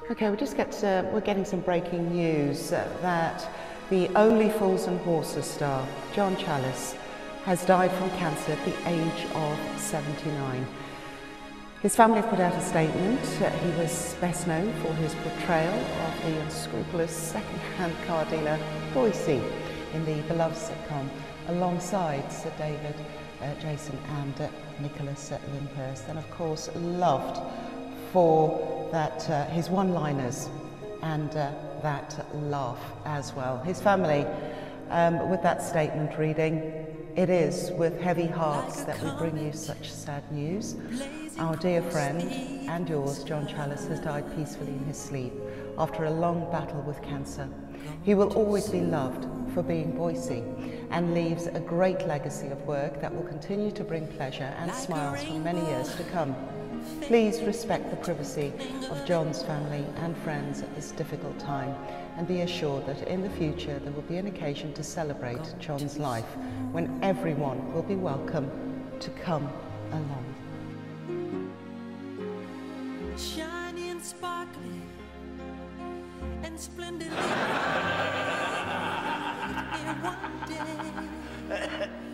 Okay, we're getting some breaking news that the only Fools and Horses star, John Challis, has died from cancer at the age of 79. His family have put out a statement. He was best known for his portrayal of the unscrupulous second-hand car dealer Boycie in the beloved sitcom, alongside Sir David, Jason and Nicholas Lyndhurst, and of course loved for his one-liners and that laugh as well. His family, with that statement reading, "It is with heavy hearts that we bring you such sad news. Our dear friend and yours, John Challis, has died peacefully in his sleep after a long battle with cancer. He will always be loved for being Boycie and leaves a great legacy of work that will continue to bring pleasure and smiles for many years to come. Please respect the privacy of John's family and friends at this difficult time, and be assured that in the future there will be an occasion to celebrate John's life when everyone will be welcome to come along." Shiny and sparkly and splendid in one day.